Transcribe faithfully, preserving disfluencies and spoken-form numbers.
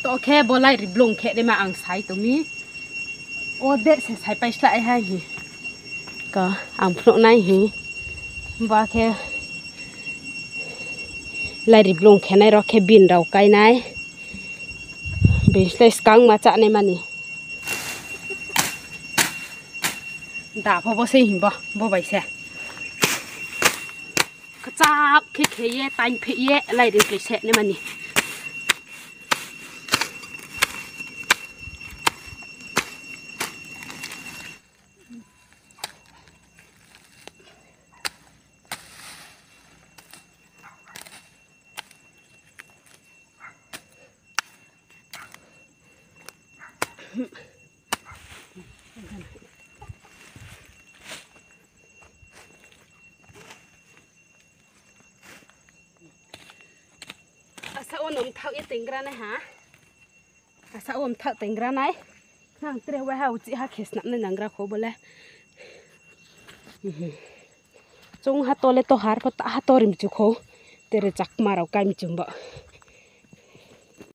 to khe bolai ri blong khe de ma ang sai to mi o de se sai pai sai hai hi ka ang phno nai hi ba khe lai ri blong khe nai ro khe bin rau kai nai bin slai skang ma cha ne mani da pho bo se hi bo bo bai se ka chap khe khe ye tan phe ye lai ri ke se ne mani asa om thau ye tingra na ha asa om thau tingra nai nang tre wa ha uchi ha khes nam na nangra kho bole chung ha tole to har ko ta ha torim chu kho tere chak marau kai mi chum ba